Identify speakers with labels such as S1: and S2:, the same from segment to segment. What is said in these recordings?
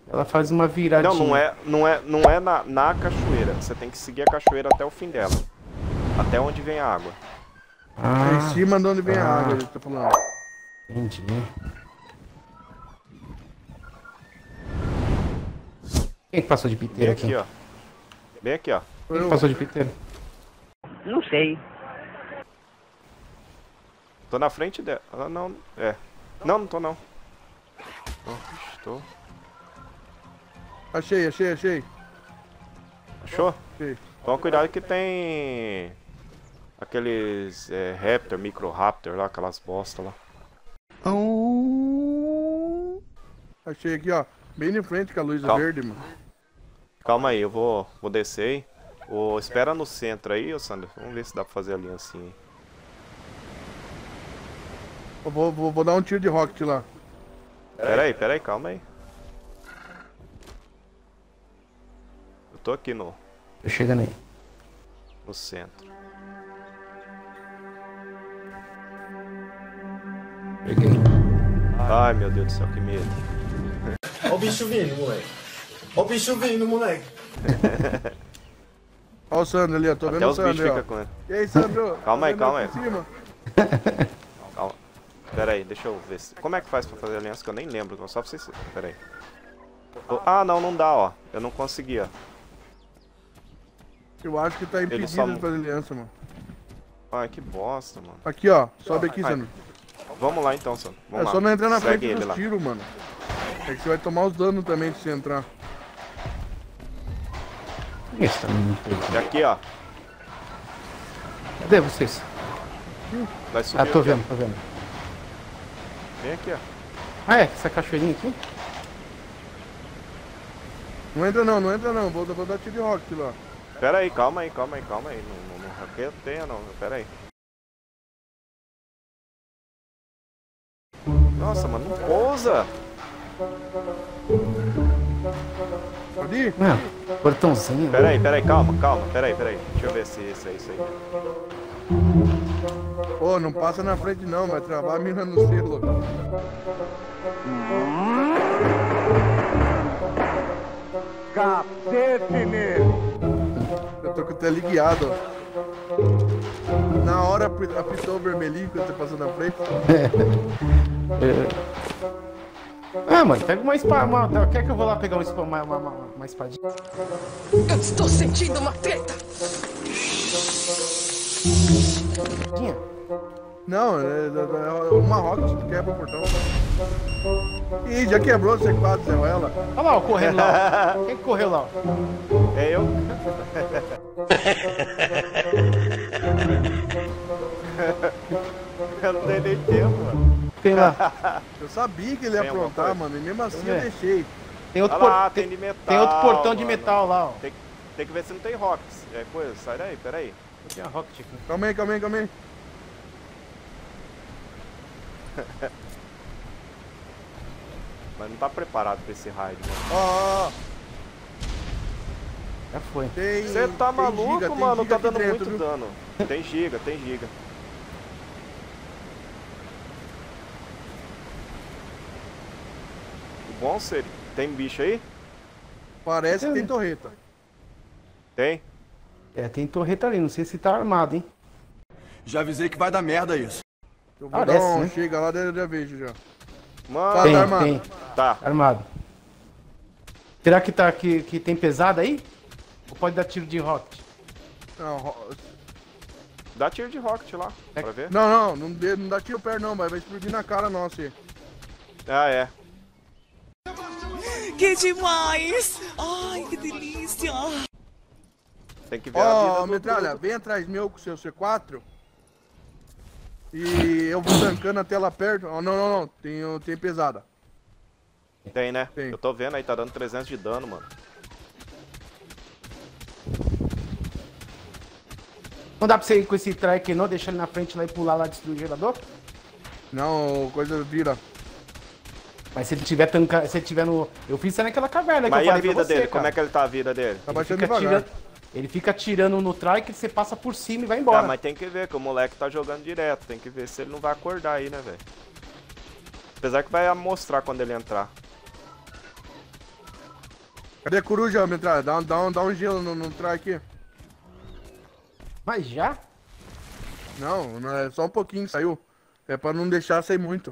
S1: Ela faz uma viradinha.
S2: Não é na cachoeira. Você tem que seguir a cachoeira até o fim dela. Até onde vem a água.
S3: É em cima de onde vem a água, ele tá falando.
S1: Entendi. Quem que passou de piteiro aqui?
S2: Ó. Bem aqui, ó.
S1: Quem que passou de piteiro?
S4: Não sei.
S2: Tô na frente dela. Ah, não. É. Não tô não. Tô.
S3: Achei.
S2: Achou?
S3: Achei.
S2: Toma cuidado que tem... Aqueles Raptor, Micro Raptor lá, aquelas bosta lá.
S3: Achei aqui, ó. Bem de frente com a luz verde, mano.
S2: Calma aí, eu vou descer aí. Espera no centro aí, ô Sandro. Vamos ver se dá pra fazer ali assim.
S3: Eu vou dar um tiro de rocket lá.
S2: Pera aí, calma aí. Eu tô aqui no
S1: Tô chegando aí.
S2: centro.
S1: Peguei.
S2: Ai, meu Deus do céu, que medo.
S5: Ó o bicho vindo, moleque.
S3: Ó o Sandro ali, ó. Tô vendo
S2: Até
S3: o
S2: os
S3: Sandro
S2: bichos
S3: aí, ó.
S2: ficam com ele.
S3: E aí, Sandro?
S2: Calma aí,
S3: Tá
S2: calma
S3: vendo
S2: aí.
S3: aqui em cima?
S2: Calma. Pera aí, deixa eu ver. Como é que faz pra fazer aliança que eu nem lembro. Só pra vocês... Pera aí. Ah, não dá, ó. Eu não consegui, ó.
S3: Eu acho que tá impedido
S2: só-
S3: de fazer aliança, mano.
S2: Ai, que bosta, mano.
S3: Aqui, ó. Sobe aqui, Sandro.
S2: Vamos lá então, Sandro.
S3: É
S2: Vamos lá.
S3: só não entrar na
S2: Segue
S3: frente
S2: ele
S3: dos
S2: lá.
S3: tiros, mano. É que você vai tomar os danos também se você entrar.
S1: Esse tá muito perdido.
S2: E aqui, ó.
S1: Cadê vocês?
S2: Vai subir.
S1: Ah, tô
S2: aqui, ó.
S1: vendo.
S2: Vem aqui, ó.
S1: Ah, é? Essa cachoeirinha aqui?
S3: Não entra não. Vou dar tiro de rocket lá.
S2: Pera aí, calma aí. Não hackeia não, pera aí. Nossa, mano, não pousa.
S3: Pode ir?
S1: Mano, portãozinho.
S2: Pera aí, calma. Pera aí. Deixa eu ver se isso é isso aí.
S3: Pô, não passa na frente não, vai travar a mina no selo.
S4: Cacete nele.
S3: Eu tô com o tele guiado, ó. Na hora apitou o vermelhinho quando você passou na frente.
S1: Ah, mano, pega uma espada. Quer que eu vou lá pegar uma espadinha?
S6: Eu estou sentindo uma treta.
S3: Não, é uma rocket que quebra o portão. Ih, já quebrou o C4, Zé Ruela.
S1: Olha lá, ó, correndo lá. Ó. Quem que correu lá? Ó?
S2: É eu? Eu não dei nem tempo, mano.
S1: Tem lá.
S3: Eu sabia que ele ia
S2: Tem alguma
S3: aprontar,
S2: coisa?
S3: mano, e mesmo assim
S1: É.
S3: eu deixei.
S1: Tem outro,
S2: Olha lá, tem de metal,
S1: tem outro portão de
S2: mano.
S1: metal lá, ó.
S2: Tem que ver se não tem rocks. É coisa, sai daí, pera aí.
S1: Eu tenho a rocket aqui.
S3: Calma aí.
S2: Mas não tá preparado pra esse raid, mano.
S3: Ó,
S1: Já foi.
S3: tem.
S2: Você tá
S3: tem
S2: maluco,
S3: giga, tem
S2: mano?
S3: giga
S2: Tá
S3: aqui
S2: dando
S3: dentro,
S2: muito
S3: viu?
S2: dano. Tem giga. O bom seria... Tem bicho aí?
S3: Parece que tem torreta.
S2: Tem?
S1: É, tem torreta ali, não sei se tá armado, hein?
S5: Já avisei que vai dar merda isso.
S3: Eu vou
S1: Parece,
S3: dar um
S1: né?
S3: chega lá, já vejo já.
S2: Mano,
S1: Tem,
S3: tá armado.
S1: tem.
S2: tá.
S1: Armado. Será que tem pesada aí? Ou pode dar tiro de rocket?
S2: Dá tiro de rocket lá,
S1: É.
S2: pra ver.
S3: Não dá tiro perto não, vai explodir na cara nossa aí.
S2: Ah, é.
S6: Que demais! Ai, que delícia!
S2: Tem que ver a vida
S3: Ó,
S2: do...
S3: metralha, vem atrás meu com o seu C4. E eu vou tancando até lá perto. Ó, não, tem pesada.
S2: Tem, né?
S3: Tem.
S2: Eu tô vendo aí, tá dando 300 de dano, mano.
S1: Não dá pra você ir com esse trike não, deixar ele na frente lá e pular lá e destruir o gerador?
S3: Não, coisa vira.
S1: Mas se ele tiver se ele tiver no... Eu fiz isso naquela caverna que
S2: Mas
S1: eu
S2: e a
S1: falei pra
S2: vida
S1: você,
S2: dele?
S1: cara.
S2: Como é que ele tá a vida dele?
S3: Tá
S1: Ele
S3: baixando
S1: fica
S3: devagar.
S1: ele fica atirando no trike, você passa por cima e vai embora.
S2: Ah, mas tem que ver, que o moleque tá jogando direto. Tem que ver se ele não vai acordar aí, né, velho? Apesar que vai mostrar quando ele entrar.
S3: Cadê a coruja, metralha? Dá um gelo no trike aqui.
S1: Mas já?
S3: Não, é só um pouquinho que saiu. É pra não deixar sair muito.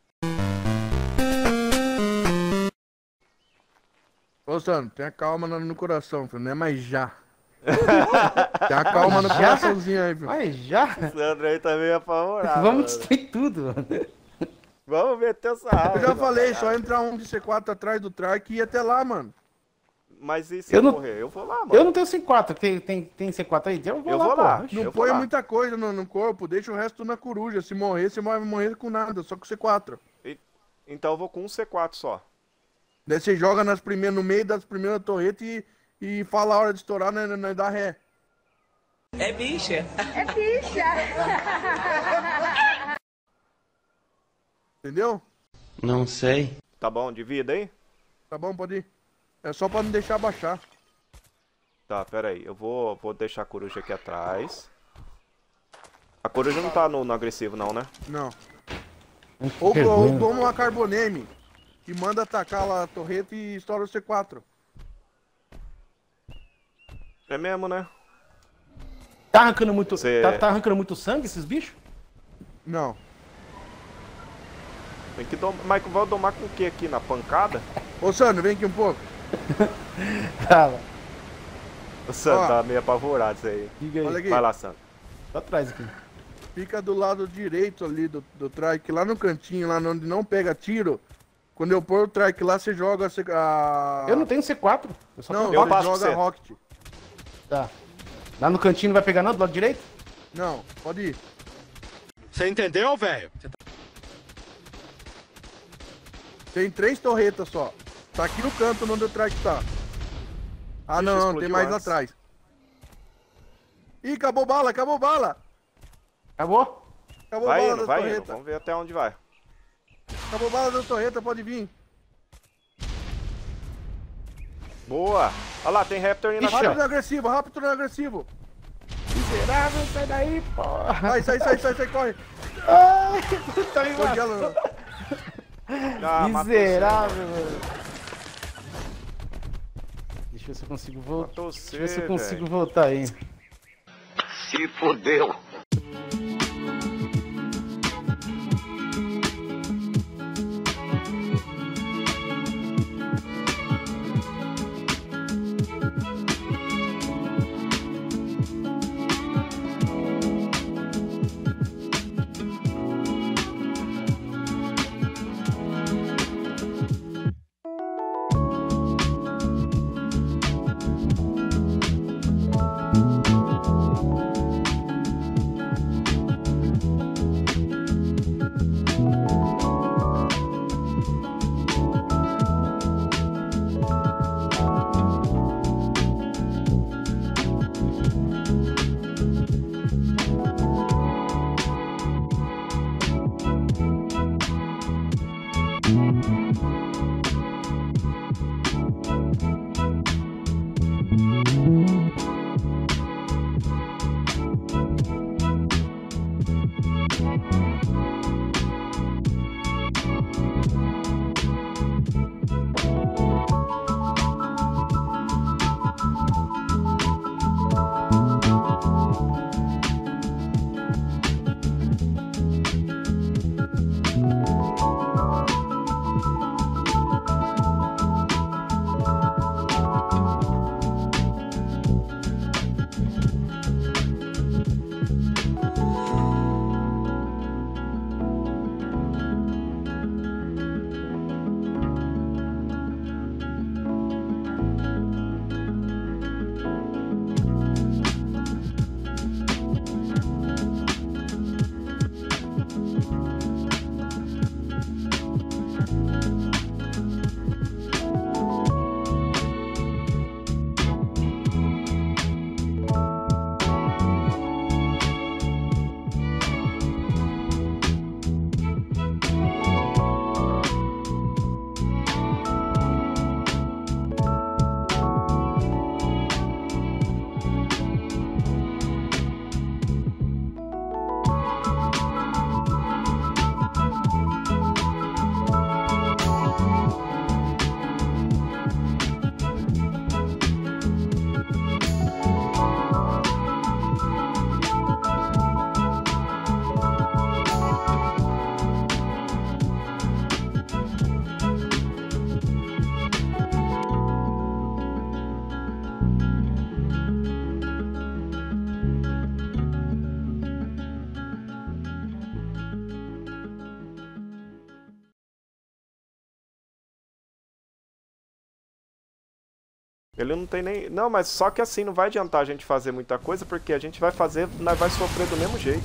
S3: Ô, Sandro, tenha calma no coração, filho. Não é mais já. Tenha calma no coraçãozinho aí, filho.
S1: Mas já?
S2: O Sandro aí tá meio apavorado.
S1: Vamos
S2: mano.
S1: destruir tudo, mano.
S2: Vamos meter essa raiva.
S3: Eu já falei, só entrar um de C4 atrás do trike e ir até lá, mano.
S2: Mas e se
S1: Eu
S2: eu
S1: não-
S2: morrer? Eu vou lá, mano.
S1: Eu não tenho C4. Tem C4 aí? Eu vou
S2: Eu
S1: lá,
S2: vou
S1: pô.
S2: lá.
S1: Oxi.
S3: Não
S2: Eu
S3: põe
S2: vou lá.
S3: muita coisa no corpo, deixa o resto na coruja. Se morrer, você vai morrer com nada, só com C4.
S2: Então eu vou com um C4 só.
S3: Daí você joga no meio das primeiras torretas e fala a hora de estourar, né, dá ré.
S6: É bicha.
S3: Entendeu?
S5: Não sei.
S2: Tá bom, de vida aí?
S3: Tá bom, pode ir. É só pra não deixar baixar.
S2: Tá, pera aí. Eu vou deixar a coruja aqui atrás. A coruja não tá no agressivo não, né?
S3: Não.
S1: Que
S3: Ou
S1: vergonha.
S3: toma uma carboneme e manda atacar lá a torreta e estoura o C4.
S2: É mesmo, né?
S1: Tá arrancando muito,
S2: Cê-
S1: tá arrancando muito sangue esses bichos?
S3: Não.
S2: Tem que domar. Michael, vai domar com o que aqui? Na pancada?
S3: Ô, Sandro, vem aqui um pouco.
S1: Fala.
S2: O Sandro
S3: Ó.
S2: tá meio apavorado isso aí.
S1: Diga aí.
S3: Olha aqui.
S2: Vai lá, Sandro.
S1: Tá atrás aqui.
S3: Fica do lado direito ali do trike, lá no cantinho, lá onde não pega tiro. Quando eu pôr o trike lá, você joga a...
S1: Eu não tenho C4. Eu só
S3: Não,
S1: tenho
S2: eu
S3: você
S2: passo pra
S3: joga
S2: você.
S3: rocket.
S1: Tá. Lá no cantinho não vai pegar não? Do lado direito?
S3: Não, pode ir.
S5: Você entendeu, velho?
S3: Tem 3 torretas só. Tá aqui no canto onde o trike tá. Ah,
S2: Ixi,
S3: não, tem
S2: explodiu
S3: mais lá
S2: antes.
S3: atrás. Ih, acabou bala, acabou bala.
S1: Acabou?
S3: Acabou
S2: Vai
S3: bala
S2: indo,
S3: da
S2: vai indo.
S3: torreta.
S2: Vamos ver até onde vai.
S3: Acabou bala da torreta, pode vir.
S2: Boa! Olha lá, tem Raptor indo na
S1: Ixi,
S2: frente.
S3: Rápido e agressivo, rápido e agressivo.
S1: Miserável, sai daí, porra.
S3: Sai, corre.
S1: Ai, tá me
S3: Foi
S1: matando.
S3: gelo.
S2: Ah, matou
S1: Miserável, mano. Deixa eu ver se eu consigo voltar.
S2: Matou
S1: Deixa eu ver se eu
S2: você,
S1: consigo
S2: velho.
S1: voltar aí.
S4: Se fodeu.
S2: Ele não tem nem... Não, mas só que assim, não vai adiantar a gente fazer muita coisa, porque a gente vai fazer, nós vai sofrer do mesmo jeito.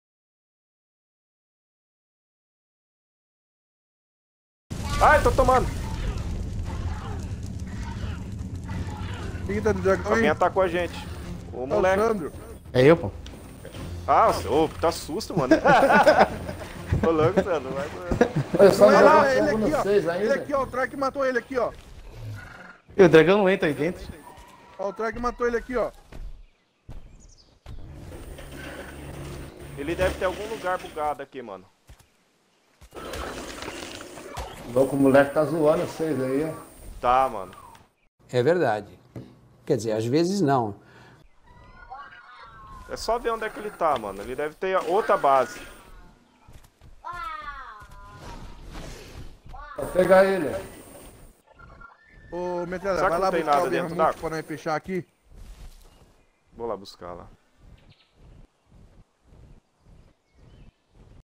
S2: Ai, tô tomando!
S3: Quem tá de dragão
S2: Alguém
S3: aí?
S2: atacou a gente. O
S3: É o
S2: moleque.
S3: Sandro.
S1: É eu, pô.
S2: Ah, ô, tá susto, mano. Tô louco, Sandro.
S7: Olha só,
S3: Não,
S7: não
S3: não, ele
S7: jogo
S3: aqui,
S7: no
S3: ó.
S7: 6
S3: Ele
S7: ainda.
S3: aqui, ó. O Trike matou ele aqui, ó.
S1: E o dragão não entra aí dentro.
S3: Ó, o Trike matou ele aqui, ó.
S2: Ele deve ter algum lugar bugado aqui, mano.
S7: O louco moleque tá zoando vocês aí, ó.
S2: Tá, mano.
S8: É verdade. Quer dizer, às vezes não.
S2: É só ver onde é que ele tá, mano. Ele deve ter outra base.
S7: Vou pegar ele.
S3: Ô, Metralha,
S2: Será que
S3: vai
S2: não
S3: lá
S2: tem
S3: buscar
S2: nada
S3: o
S2: dentro
S3: Bermute
S2: d'água?
S3: pra nós fechar aqui.
S2: Vou lá buscar lá.